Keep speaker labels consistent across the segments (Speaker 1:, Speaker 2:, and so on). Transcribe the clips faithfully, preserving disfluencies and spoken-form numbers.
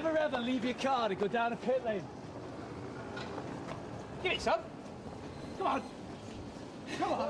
Speaker 1: Never ever leave your car to go down a pit lane. Give it some. Come on. Come on.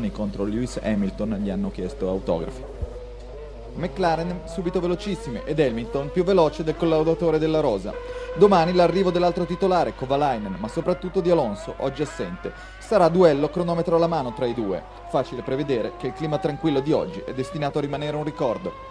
Speaker 2: Anthony contro Lewis Hamilton gli hanno chiesto autografi. McLaren subito velocissime ed Hamilton più veloce del collaudatore della rosa. Domani l'arrivo dell'altro titolare, Kovalainen, ma soprattutto di Alonso, oggi assente. Sarà duello cronometro alla mano tra i due. Facile prevedere che il clima tranquillo di oggi è destinato a rimanere un ricordo.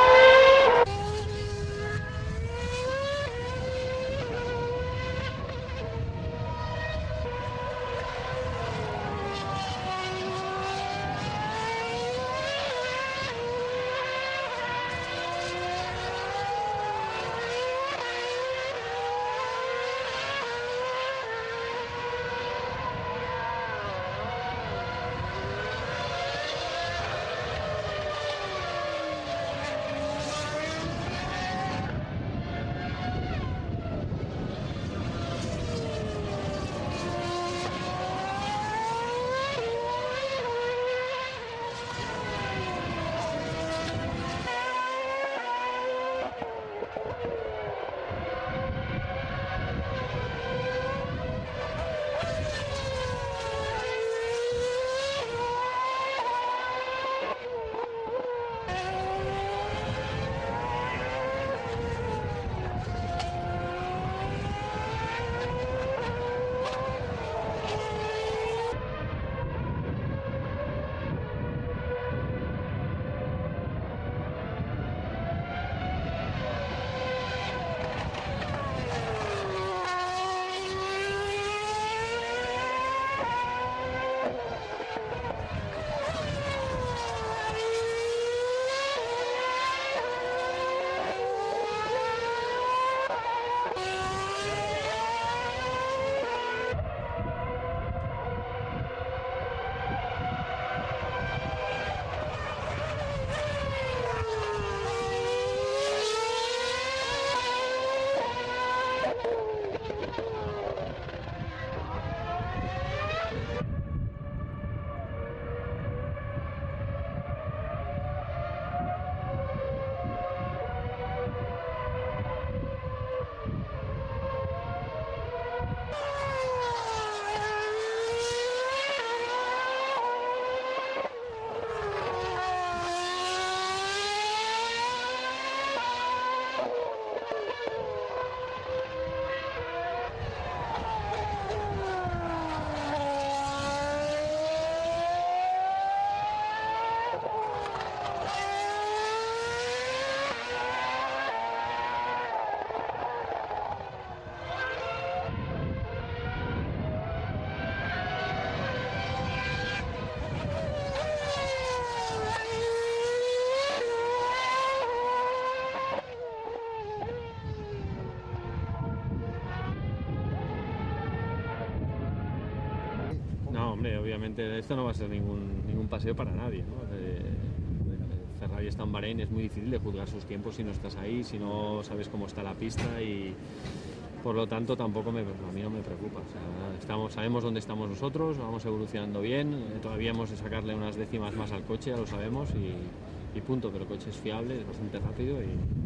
Speaker 3: Obviamente esto no va a ser ningún, ningún paseo para nadie, ¿no? Eh, Ferrari está en Bahrein, es muy difícil de juzgar sus tiempos si no estás ahí, si no sabes cómo está la pista y por lo tanto tampoco me, a mí no me preocupa. O sea, estamos, sabemos dónde estamos nosotros, vamos evolucionando bien, eh, todavía hemos de sacarle unas décimas más al coche, ya lo sabemos y, y punto, pero el coche es fiable, es bastante rápido y...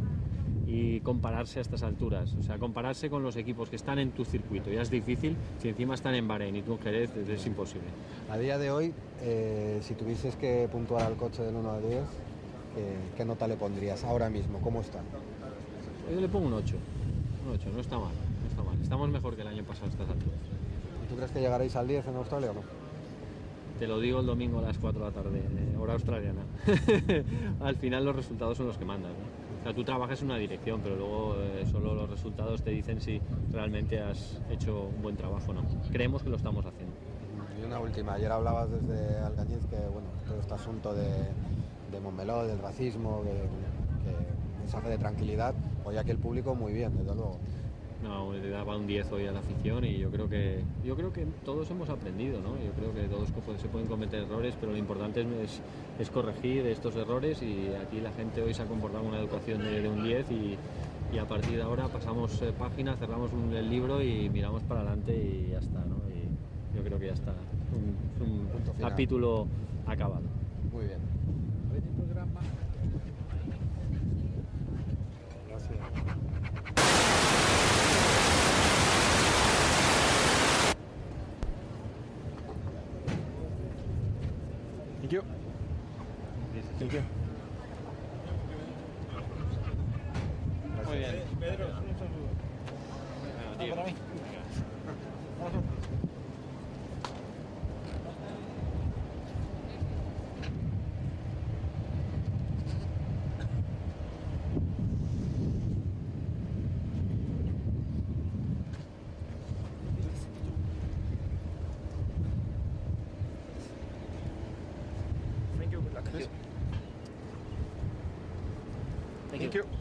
Speaker 3: y compararse a estas alturas, o sea, compararse con los equipos que están en tu circuito ya es difícil, si encima están en Bahrein y tú en Jerez es imposible.
Speaker 4: A día de hoy, eh, si tuvieses que puntuar al coche del uno al diez, ¿qué, qué nota le pondrías ahora mismo? ¿Cómo está?
Speaker 3: Yo le pongo un ocho, un ocho, no está mal, no está mal, estamos mejor que el año pasado a estas alturas.
Speaker 4: ¿Y tú crees que llegaréis al diez en Australia o no?
Speaker 3: Te lo digo el domingo a las cuatro de la tarde, hora australiana. Al final los resultados son los que mandan, ¿no? O sea, tú trabajas en una dirección, pero luego eh, solo los resultados te dicen si realmente has hecho un buen trabajo o no. Creemos que lo estamos haciendo.
Speaker 4: Y una última, ayer hablabas desde Alcañiz que, bueno, todo este asunto de, de Montmeló, del racismo, que, que un mensaje de tranquilidad, hoy aquí el público muy bien, desde luego.
Speaker 3: No, le daba un diez hoy a la afición y yo creo que yo creo que todos hemos aprendido, ¿no? Yo creo que todos se pueden cometer errores, pero lo importante es, es, es corregir estos errores y aquí la gente hoy se ha comportado con una educación de, de un diez y, y a partir de ahora pasamos eh, página, cerramos un, el libro y miramos para adelante y ya está, ¿no? Y yo creo que ya está, un, un capítulo acabado.
Speaker 4: Muy bien.
Speaker 3: Muy bien.
Speaker 1: Pedro, un saludo.
Speaker 3: Bueno, tío.
Speaker 1: Ah, para mí. Thank you. Good luck.
Speaker 3: Thank you.
Speaker 1: Thank you.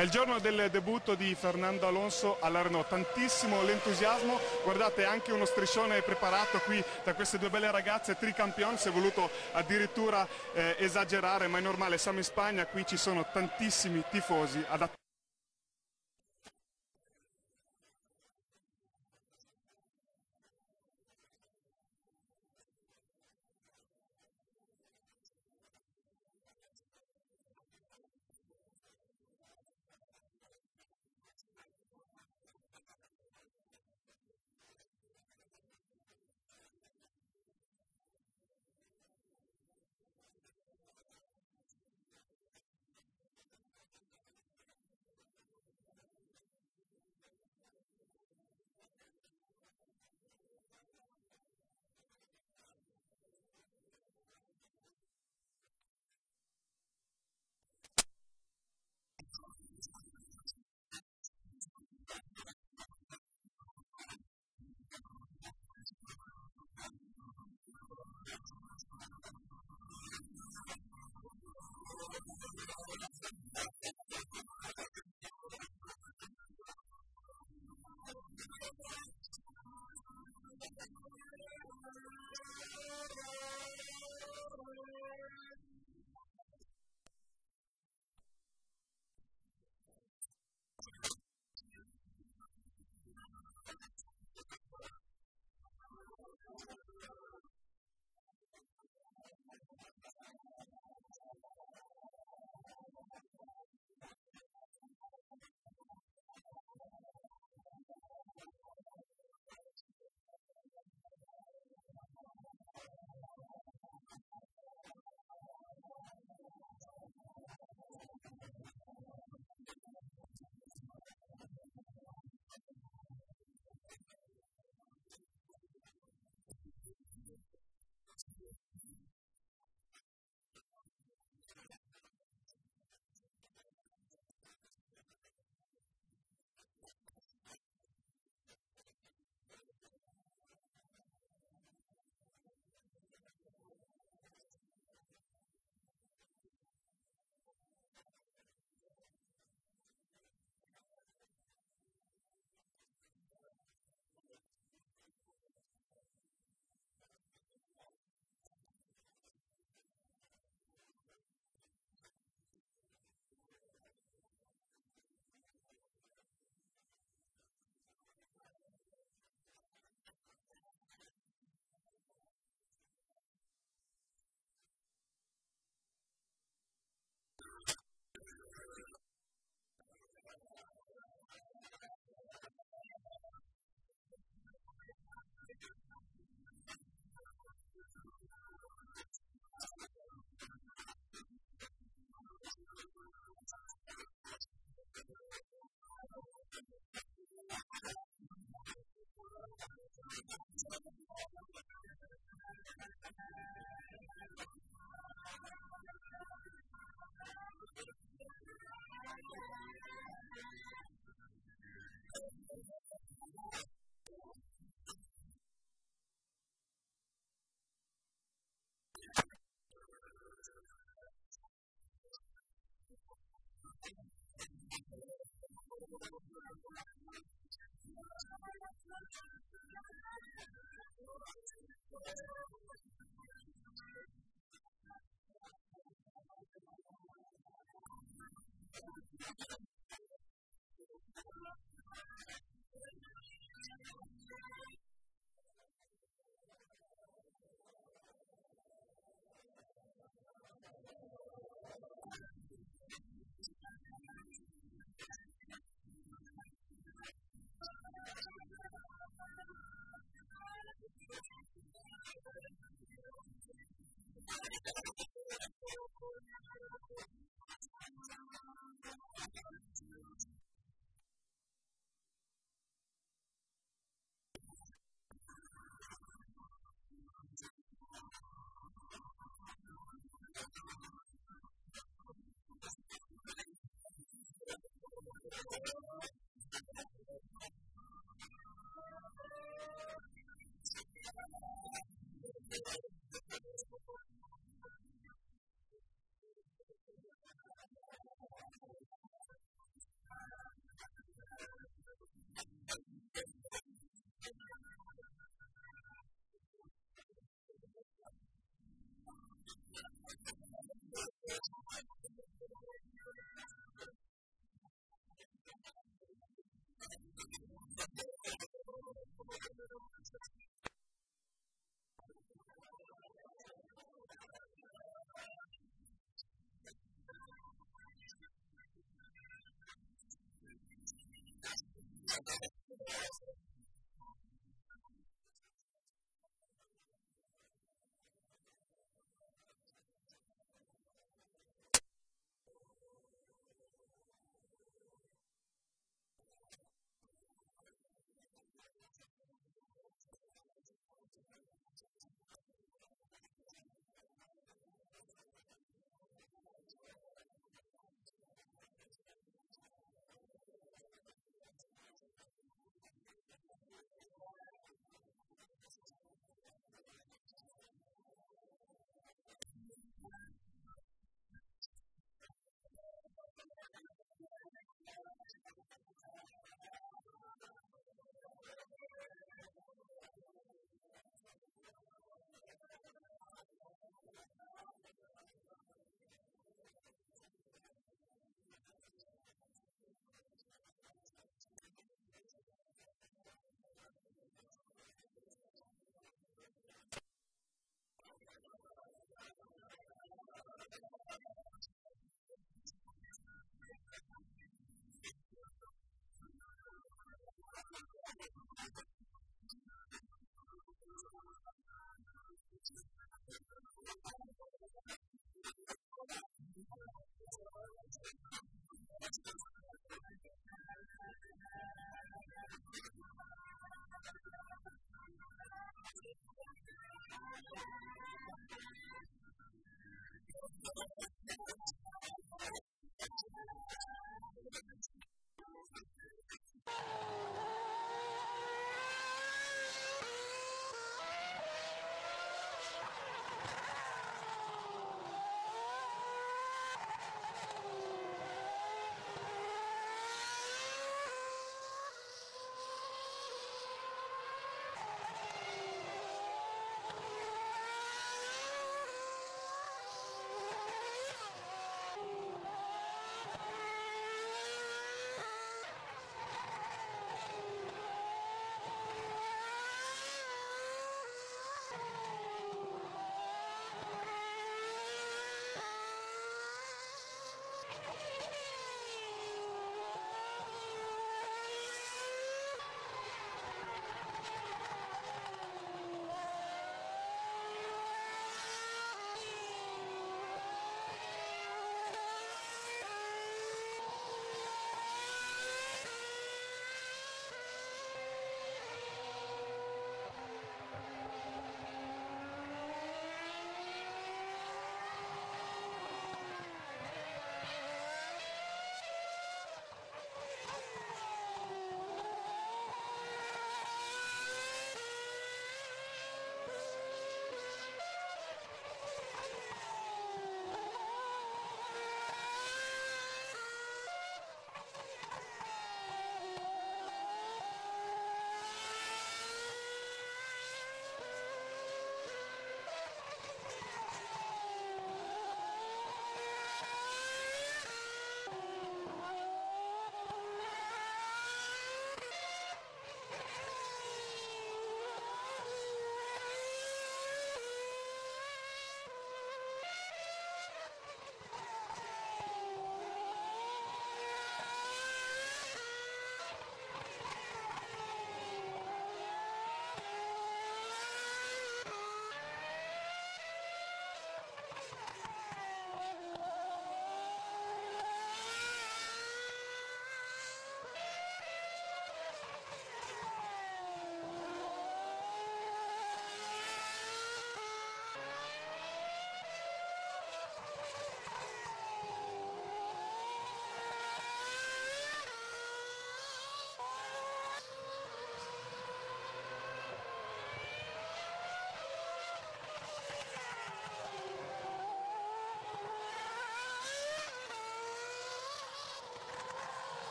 Speaker 5: È il giorno del debutto di Fernando Alonso alla Renault, tantissimo l'entusiasmo, guardate anche uno striscione preparato qui da queste due belle ragazze, tricampion, si è voluto addirittura eh, esagerare, ma è normale, siamo in Spagna, qui ci sono tantissimi tifosi ad attivare.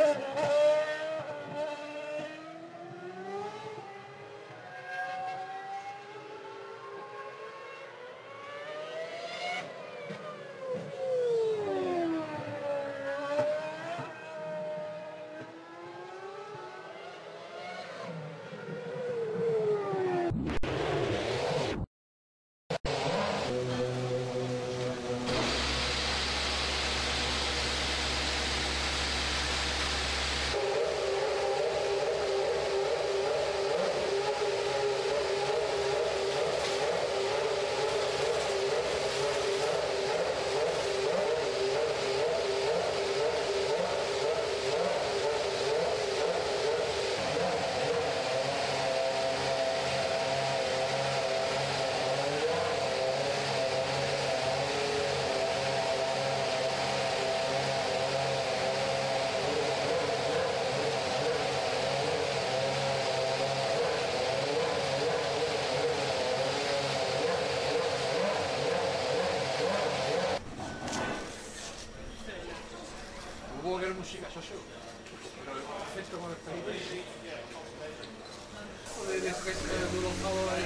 Speaker 1: música, socio. Pero perfecto con el país. Joder, eso que se me ha colocado ahí.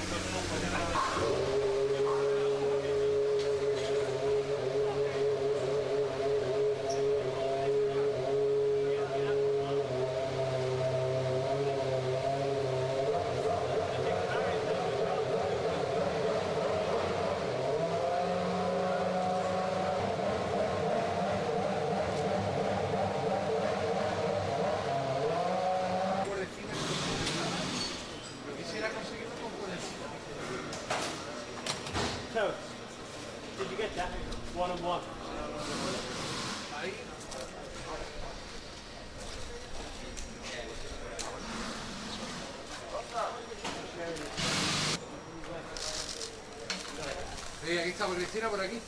Speaker 6: So, did you get that? One on one.
Speaker 1: Sí, aquí está Cristina, por aquí.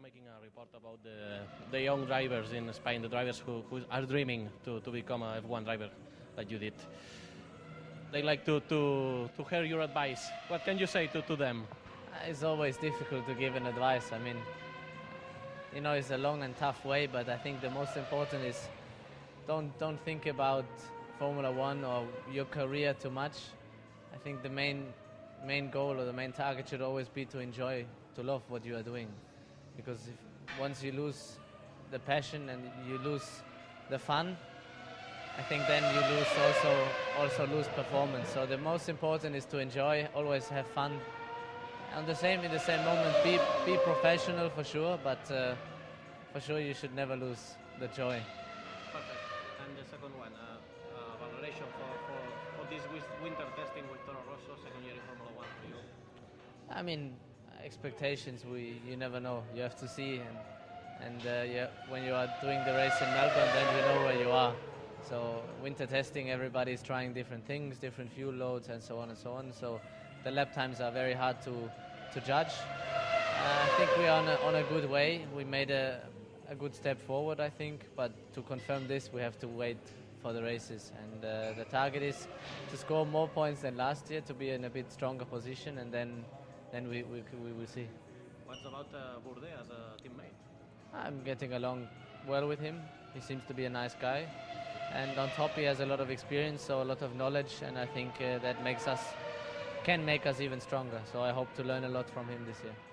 Speaker 7: making a report about the, the young drivers in Spain, the drivers who, who are dreaming to, to become a F one driver like you did. They like to, to, to hear your advice. What can you say to, to them?
Speaker 8: It's always difficult to give an advice. I mean, you know, it's a long and tough way, but I think the most important is don't don't think about Formula One or your career too much. I think the main main goal or the main target should always be to enjoy, to love what you are doing. Because if once you lose the passion and you lose the fun, I think then you lose also also lose performance. So the most important is to enjoy, always have fun. And the same in the same moment, be be professional for sure, but uh, for sure you should never lose the joy.
Speaker 7: Perfect. And the second one, uh, uh, valoration for, for, for this winter testing with Toro Rosso, second year in Formula One for you.
Speaker 8: I mean, expectations, we you never know. You have to see, and and uh, yeah, when you are doing the race in Melbourne, then you know where you are. So winter testing, everybody's trying different things, different fuel loads, and so on and so on. So the lap times are very hard to to judge. Uh, I think we are on a, on a good way. We made a, a good step forward, I think. But to confirm this, we have to wait for the races. And uh, the target is to score more points than last year, to be in a bit stronger position, and then then we we, we will see.
Speaker 7: What's about uh, Bourdais as a teammate?
Speaker 8: I'm getting along well with him. He seems to be a nice guy. And on top, he has a lot of experience, so a lot of knowledge, and I think uh, that makes us, can make us even stronger. So I hope to learn a lot from him this year.